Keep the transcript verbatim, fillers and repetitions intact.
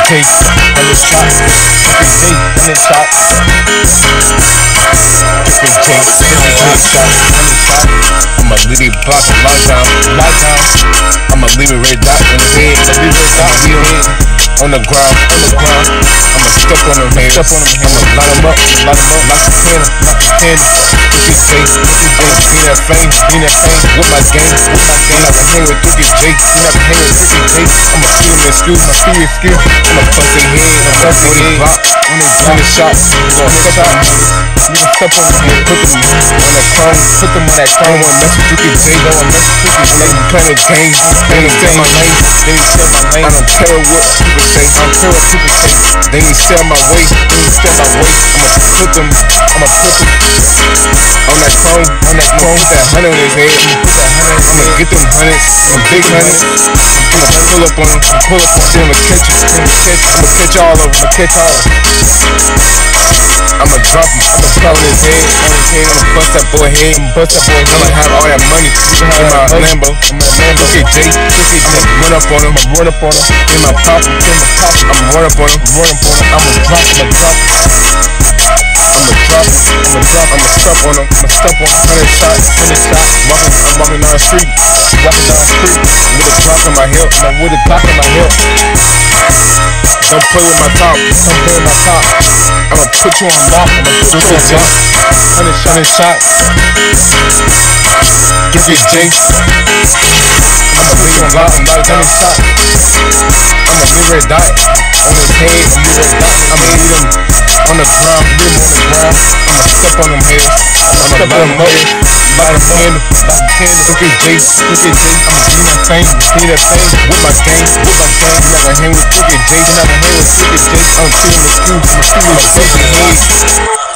case, hundred shots. Tricky J, hundred shots. Tricky J, hundred shots, hundred shots. I'ma leave it block and lock down, lock down. I'ma leave it red dot in the head, I'ma leave it red dot in the head. On the ground, on the ground. I'ma step on them head, step on them head. I'ma line them up, line them up. Lock the cannon, lock the cannon. Tricky J, Tricky J, be that fame, be that fame. With my gang, with my gang. You never hang with Tricky J, you never hang with Tricky J. I'ma shoot him in skill, my serious skill. I'ma bust their head, I'ma bust their head. Block, on they block the shots, we gon' step on them. Nigga step on them head, put them on that chrome, put them on that chrome. Don't wanna mess with Tricky J, don't wanna mess with Tricky J. They playing the games, they ain't sell my lane, they ain't sell my lane. I don't care what people say, I don't care what people say. They ain't sell my way, they ain't sell my way. I'ma put them, I'ma put them on that chrome, on that chrome. Put that hundred on his head, I'ma put that hundred. I'ma get them hundreds, some big hundreds. I'ma pull up on them, pull up on them, I'ma catch them, I'ma catch, I'ma catch all of them, I'ma catch all of them. I'ma drop him, I'ma drop on his head, on his head. I'ma bust that boy head, I'ma bust that boy head. I'ma have all that money in my Lambo, in my Lambo. Tricky J, Tricky J, run up on him, I'ma run up on him. In my pocket, in my pocket, I'ma run up on him, run up on him. I'ma drop, I'ma drop. I'ma drop, I'ma drop, I'ma step on him, I'ma step on him. Hundred shots, hundred shots. Walking, I'm walking down the street, walking down the street with a Glock in my hip, with a Glock in my hip. Don't play with my top, don't play with my top. I'ma put you on lock, I'ma put you on lock. Hundred hundred shots. Tricky J. I'ma put you on lock, hundred shots. I'ma leave red dot on his head, I'ma leave him on the ground, leave him on the ground. I'ma step on them heads, I'ma step on them up, light a candle, light a candle. Tricky J, Tricky J, I'ma be that fame, be that fame. With my gang, with my gang. You never hang with Tricky J, you never hang with Tricky J. I'm chillin' with you, I'ma shoot him, I'ma shoot him.